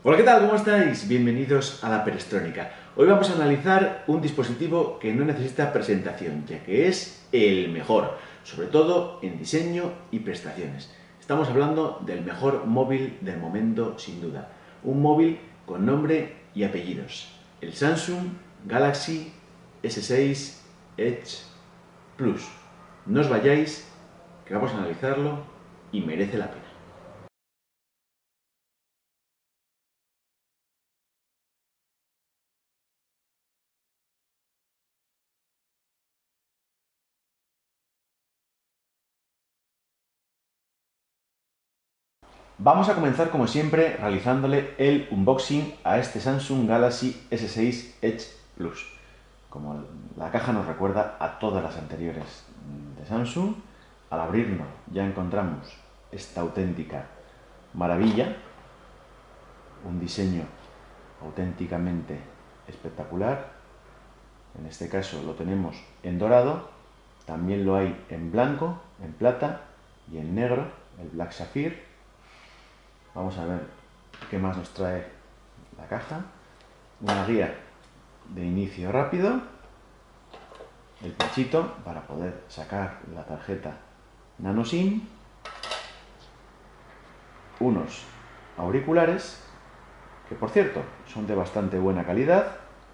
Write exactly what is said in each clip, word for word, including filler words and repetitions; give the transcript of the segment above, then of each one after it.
Hola, ¿qué tal? ¿Cómo estáis? Bienvenidos a la Perestroika. Hoy vamos a analizar un dispositivo que no necesita presentación, ya que es el mejor, sobre todo en diseño y prestaciones. Estamos hablando del mejor móvil del momento, sin duda. Un móvil con nombre y apellidos. El Samsung Galaxy ese seis Edge Plus. No os vayáis, que vamos a analizarlo y merece la pena. Vamos a comenzar como siempre realizándole el unboxing a este Samsung Galaxy ese seis Edge Plus. Como la caja nos recuerda a todas las anteriores de Samsung, al abrirlo ya encontramos esta auténtica maravilla, un diseño auténticamente espectacular. En este caso lo tenemos en dorado, también lo hay en blanco, en plata y en negro, el Black Sapphire. Vamos a ver qué más nos trae la caja. Una guía de inicio rápido, el pinchito para poder sacar la tarjeta nano SIM, unos auriculares que, por cierto, son de bastante buena calidad,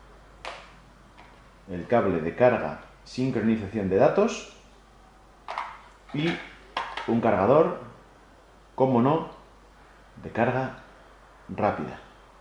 el cable de carga, sincronización de datos y un cargador, como no, de carga rápida.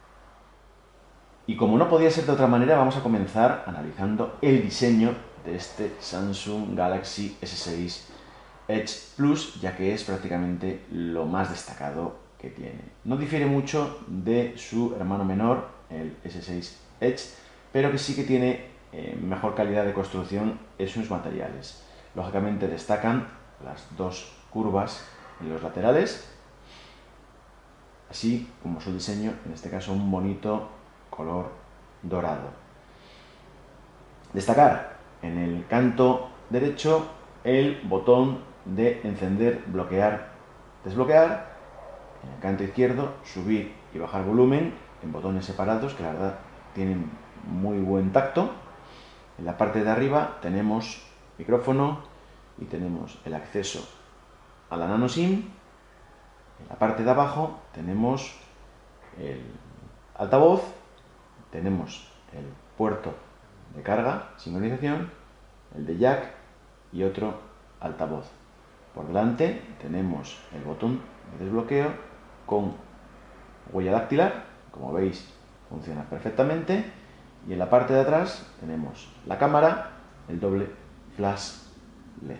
Y como no podía ser de otra manera, vamos a comenzar analizando el diseño de este Samsung Galaxy ese seis Edge Plus, ya que es prácticamente lo más destacado que tiene. No difiere mucho de su hermano menor, el ese seis Edge, pero que sí que tiene eh, mejor calidad de construcción en sus materiales. Lógicamente destacan las dos curvas en los laterales, así como su diseño, en este caso un bonito color dorado. Destacar en el canto derecho el botón de encender, bloquear, desbloquear. En el canto izquierdo subir y bajar volumen en botones separados que la verdad tienen muy buen tacto. En la parte de arriba tenemos micrófono y tenemos el acceso a la nano SIM. En la parte de abajo tenemos el altavoz, tenemos el puerto de carga, sincronización, el de jack y otro altavoz. Por delante tenemos el botón de desbloqueo con huella dactilar, como veis funciona perfectamente, y en la parte de atrás tenemos la cámara, el doble flash L E D.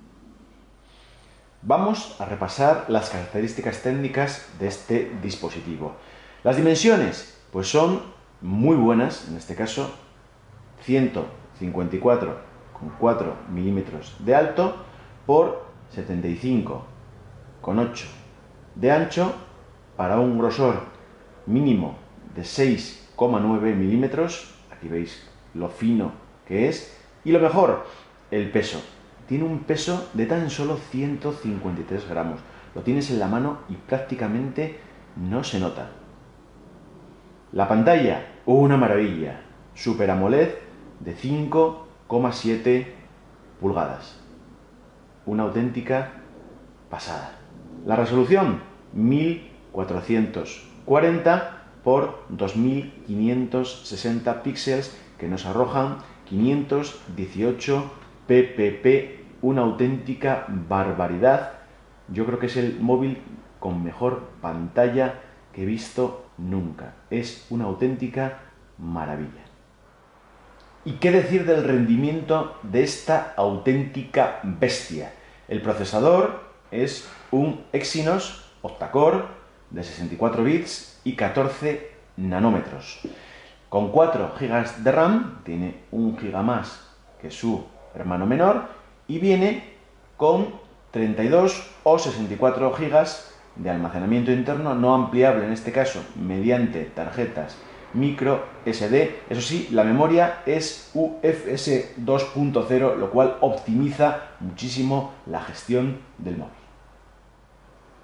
Vamos a repasar las características técnicas de este dispositivo. Las dimensiones, pues son muy buenas, en este caso ciento cincuenta y cuatro coma cuatro milímetros de alto por setenta y cinco coma ocho de ancho, para un grosor mínimo de seis coma nueve milímetros. Aquí veis lo fino que es. Y lo mejor, el peso. Tiene un peso de tan solo ciento cincuenta y tres gramos. Lo tienes en la mano y prácticamente no se nota. La pantalla, una maravilla. Super AMOLED de cinco coma siete pulgadas. Una auténtica pasada. La resolución, mil cuatrocientos cuarenta por dos mil quinientos sesenta píxeles, que nos arrojan quinientos dieciocho píxeles, una auténtica barbaridad. Yo creo que es el móvil con mejor pantalla que he visto nunca. Es una auténtica maravilla. ¿Y qué decir del rendimiento de esta auténtica bestia? El procesador es un Exynos octa-core de sesenta y cuatro bits y catorce nanómetros. Con cuatro gigas de RAM, tiene un giga más que su hermano menor, y viene con treinta y dos o sesenta y cuatro gigas de almacenamiento interno no ampliable, en este caso mediante tarjetas micro ese de. Eso sí, la memoria es U F S dos punto cero, lo cual optimiza muchísimo la gestión del móvil.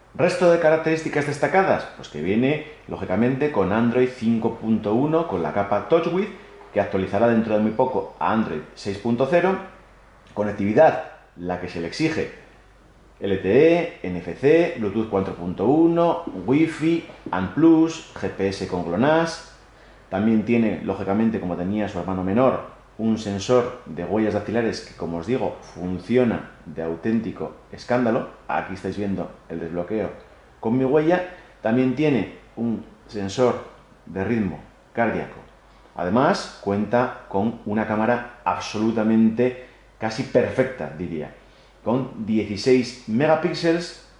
Resto de características destacadas, pues que viene lógicamente con Android cinco punto uno, con la capa TouchWiz, que actualizará dentro de muy poco a Android seis punto cero, conectividad, la que se le exige, L T E, N F C, Bluetooth cuatro punto uno, Wi-Fi, A N plus, G P S con GLONASS, también tiene, lógicamente, como tenía su hermano menor, un sensor de huellas dactilares que, como os digo, funciona de auténtico escándalo. Aquí estáis viendo el desbloqueo con mi huella. También tiene un sensor de ritmo cardíaco. Además, cuenta con una cámara absolutamente casi perfecta, diría, con dieciséis megapíxeles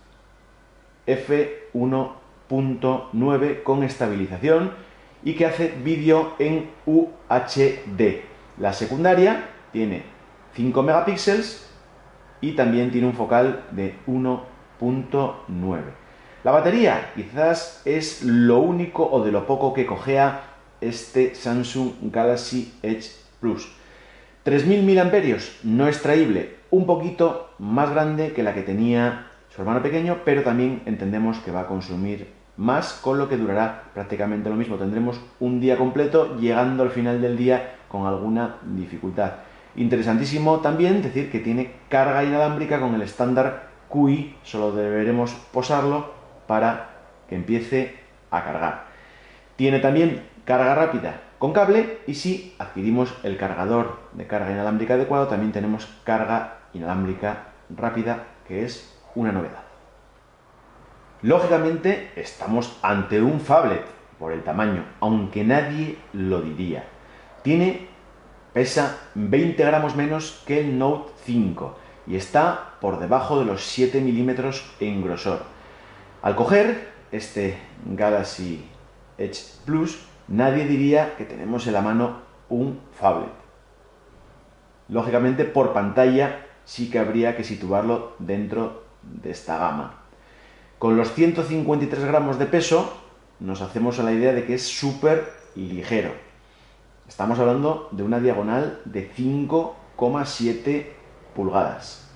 f uno punto nueve con estabilización y que hace vídeo en U H D. La secundaria tiene cinco megapíxeles y también tiene un focal de uno punto nueve. La batería quizás es lo único o de lo poco que cojea este Samsung Galaxy Edge Plus. tres mil miliamperios hora no extraíble, un poquito más grande que la que tenía su hermano pequeño, pero también entendemos que va a consumir más, con lo que durará prácticamente lo mismo. Tendremos un día completo, llegando al final del día con alguna dificultad. Interesantísimo también decir que tiene carga inalámbrica con el estándar Q I, solo deberemos posarlo para que empiece a cargar. Tiene también carga rápida con cable, y si adquirimos el cargador de carga inalámbrica adecuado, también tenemos carga inalámbrica rápida, que es una novedad. Lógicamente estamos ante un phablet por el tamaño, aunque nadie lo diría. Tiene, pesa veinte gramos menos que el Note cinco y está por debajo de los siete milímetros en grosor. Al coger este Galaxy Edge Plus, nadie diría que tenemos en la mano un phablet. Lógicamente, por pantalla sí que habría que situarlo dentro de esta gama. Con los ciento cincuenta y tres gramos de peso, nos hacemos a la idea de que es súper ligero. Estamos hablando de una diagonal de cinco coma siete pulgadas.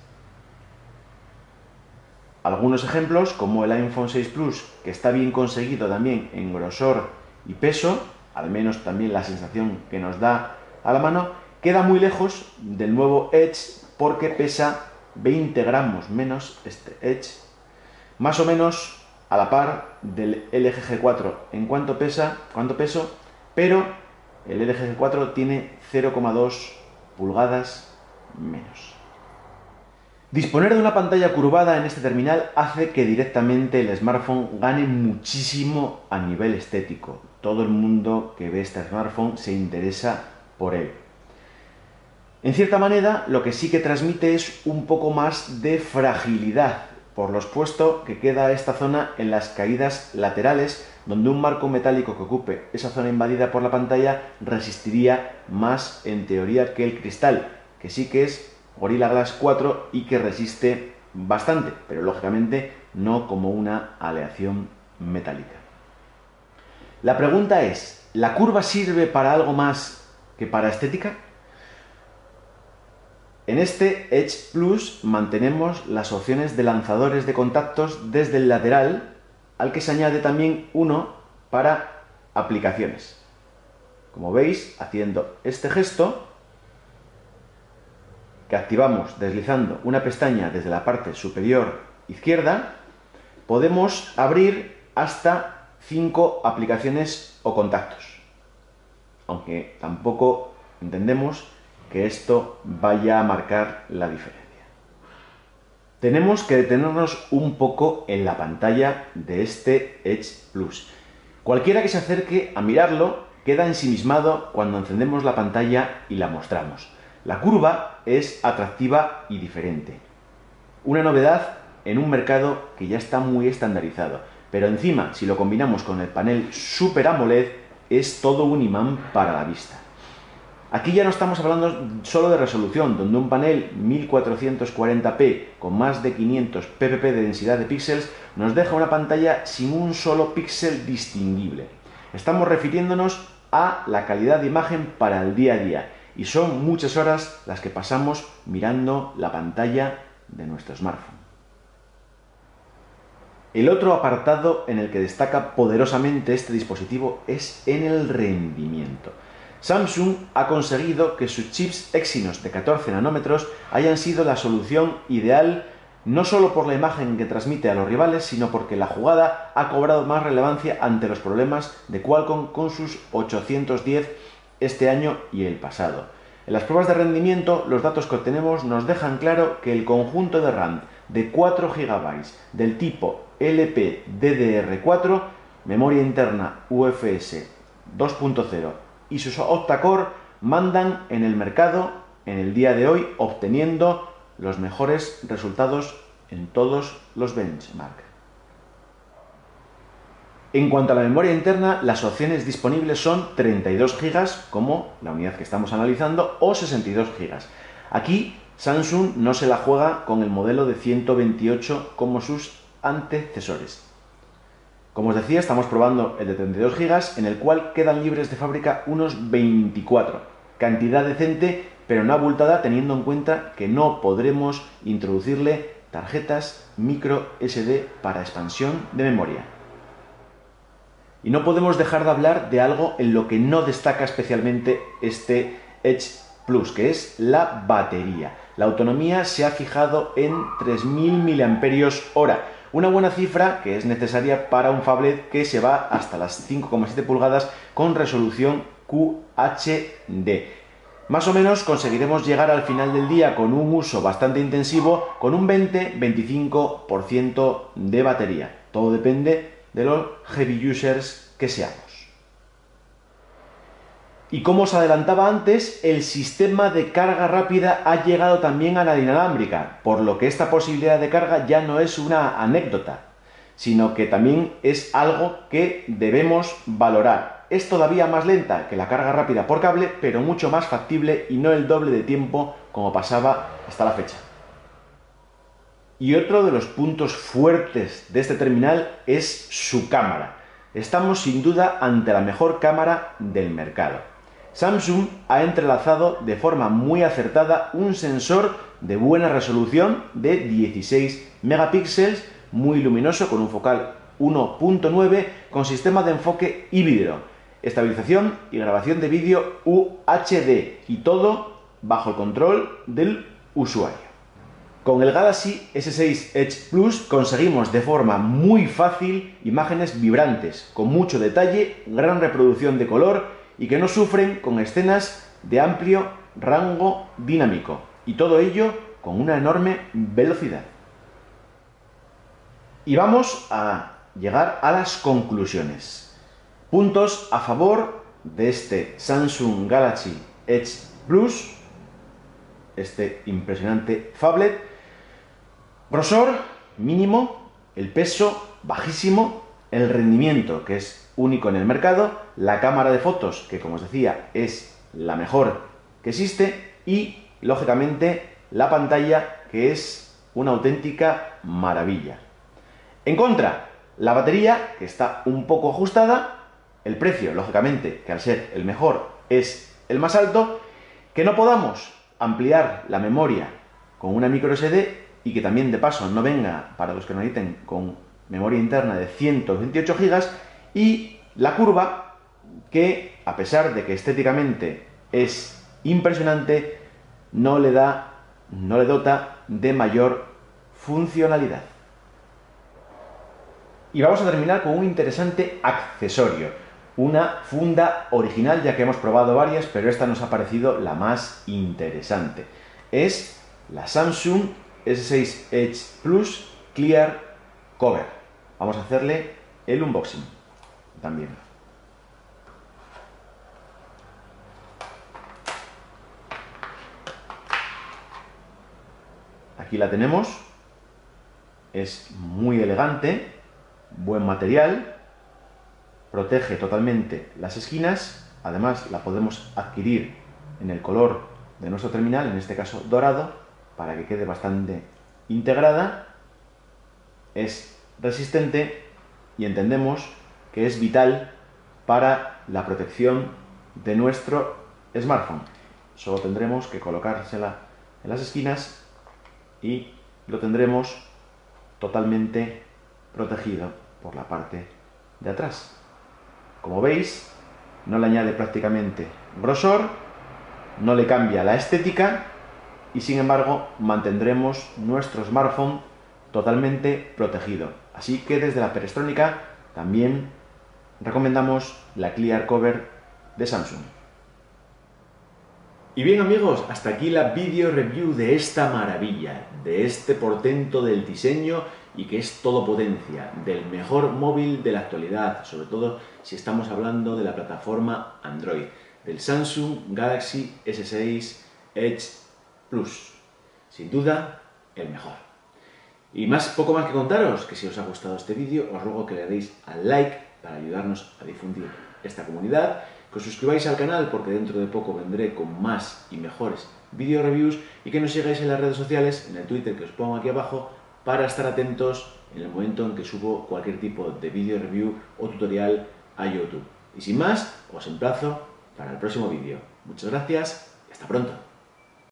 Algunos ejemplos, como el iPhone seis Plus, que está bien conseguido también en grosor y peso, al menos también la sensación que nos da a la mano, queda muy lejos del nuevo Edge porque pesa veinte gramos menos este Edge, más o menos a la par del L G G cuatro en cuanto pesa, cuánto peso, pero el L G G cuatro tiene cero coma dos pulgadas menos. Disponer de una pantalla curvada en este terminal hace que directamente el smartphone gane muchísimo a nivel estético. Todo el mundo que ve este smartphone se interesa por él. En cierta manera, lo que sí que transmite es un poco más de fragilidad, por lo expuesto que queda esta zona en las caídas laterales, donde un marco metálico que ocupe esa zona invadida por la pantalla resistiría más en teoría que el cristal, que sí que es Gorilla Glass cuatro y que resiste bastante, pero lógicamente no como una aleación metálica. La pregunta es, ¿la curva sirve para algo más que para estética? En este Edge Plus mantenemos las opciones de lanzadores de contactos desde el lateral, al que se añade también uno para aplicaciones. Como veis, haciendo este gesto, que activamos deslizando una pestaña desde la parte superior izquierda, podemos abrir hasta cinco aplicaciones o contactos. Aunque tampoco entendemos que esto vaya a marcar la diferencia. Tenemos que detenernos un poco en la pantalla de este Edge Plus. Cualquiera que se acerque a mirarlo queda ensimismado cuando encendemos la pantalla y la mostramos. La curva es atractiva y diferente. Una novedad en un mercado que ya está muy estandarizado. Pero encima, si lo combinamos con el panel Super AMOLED, es todo un imán para la vista. Aquí ya no estamos hablando solo de resolución, donde un panel mil cuatrocientos cuarenta p con más de quinientos ppp de densidad de píxeles nos deja una pantalla sin un solo píxel distinguible. Estamos refiriéndonos a la calidad de imagen para el día a día, y son muchas horas las que pasamos mirando la pantalla de nuestro smartphone. El otro apartado en el que destaca poderosamente este dispositivo es en el rendimiento. Samsung ha conseguido que sus chips Exynos de catorce nanómetros hayan sido la solución ideal no solo por la imagen que transmite a los rivales, sino porque la jugada ha cobrado más relevancia ante los problemas de Qualcomm con sus ochocientos diez este año y el pasado. En las pruebas de rendimiento, los datos que obtenemos nos dejan claro que el conjunto de RAM de cuatro gigabytes del tipo L P D D R cuatro, memoria interna U F S dos punto cero y sus octa-core mandan en el mercado en el día de hoy, obteniendo los mejores resultados en todos los benchmarks. En cuanto a la memoria interna, las opciones disponibles son treinta y dos gigas, como la unidad que estamos analizando, o sesenta y dos gigas. Aquí Samsung no se la juega con el modelo de ciento veintiocho como sus antecesores. Como os decía, estamos probando el de treinta y dos gigas, en el cual quedan libres de fábrica unos veinticuatro. Cantidad decente, pero no abultada, teniendo en cuenta que no podremos introducirle tarjetas micro S D para expansión de memoria. Y no podemos dejar de hablar de algo en lo que no destaca especialmente este Edge Plus, que es la batería. La autonomía se ha fijado en tres mil miliamperios hora, una buena cifra que es necesaria para un phablet que se va hasta las cinco coma siete pulgadas con resolución Q H D. Más o menos conseguiremos llegar al final del día con un uso bastante intensivo con un veinte a veinticinco por ciento de batería. Todo depende de los heavy users que seamos. Y como os adelantaba antes, el sistema de carga rápida ha llegado también a la inalámbrica, por lo que esta posibilidad de carga ya no es una anécdota, sino que también es algo que debemos valorar. Es todavía más lenta que la carga rápida por cable, pero mucho más factible y no el doble de tiempo como pasaba hasta la fecha. Y otro de los puntos fuertes de este terminal es su cámara. Estamos sin duda ante la mejor cámara del mercado. Samsung ha entrelazado de forma muy acertada un sensor de buena resolución de dieciséis megapíxeles, muy luminoso, con un focal uno punto nueve, con sistema de enfoque híbrido, estabilización y grabación de vídeo U H D, y todo bajo el control del usuario. Con el Galaxy S seis Edge Plus conseguimos de forma muy fácil imágenes vibrantes, con mucho detalle, gran reproducción de color y que no sufren con escenas de amplio rango dinámico, y todo ello con una enorme velocidad. Y vamos a llegar a las conclusiones. Puntos a favor de este Samsung Galaxy Edge Plus, este impresionante phablet. Grosor mínimo, el peso bajísimo, el rendimiento que es único en el mercado, la cámara de fotos que, como os decía, es la mejor que existe, y lógicamente la pantalla, que es una auténtica maravilla. En contra, la batería, que está un poco ajustada, el precio, lógicamente, que al ser el mejor es el más alto, que no podamos ampliar la memoria con una micro S D y que también de paso no venga, para los que necesiten, con memoria interna de ciento veintiocho gigas, y la curva, que a pesar de que estéticamente es impresionante, no le da, no le dota de mayor funcionalidad. Y vamos a terminar con un interesante accesorio, una funda original, ya que hemos probado varias, pero esta nos ha parecido la más interesante. Es la Samsung S seis Edge Plus Clear Cover. Vamos a hacerle el unboxing también. Aquí la tenemos. Es muy elegante, buen material, protege totalmente las esquinas. Además, la podemos adquirir en el color de nuestro terminal, en este caso dorado, para que quede bastante integrada. Es resistente y entendemos que es vital para la protección de nuestro smartphone. Solo tendremos que colocársela en las esquinas y lo tendremos totalmente protegido por la parte de atrás. Como veis, no le añade prácticamente grosor, no le cambia la estética y sin embargo mantendremos nuestro smartphone totalmente protegido. Así que desde la Perestrónica también recomendamos la Clear Cover de Samsung. Y bien amigos, hasta aquí la video review de esta maravilla, de este portento del diseño y que es todo potencia, del mejor móvil de la actualidad, sobre todo si estamos hablando de la plataforma Android, del Samsung Galaxy ese seis Edge Plus. Sin duda, el mejor. Y más, poco más que contaros, que si os ha gustado este vídeo, os ruego que le deis al like para ayudarnos a difundir esta comunidad, que os suscribáis al canal porque dentro de poco vendré con más y mejores video reviews y que nos sigáis en las redes sociales, en el Twitter que os pongo aquí abajo, para estar atentos en el momento en que subo cualquier tipo de video review o tutorial a YouTube. Y sin más, os emplazo para el próximo vídeo. Muchas gracias y hasta pronto.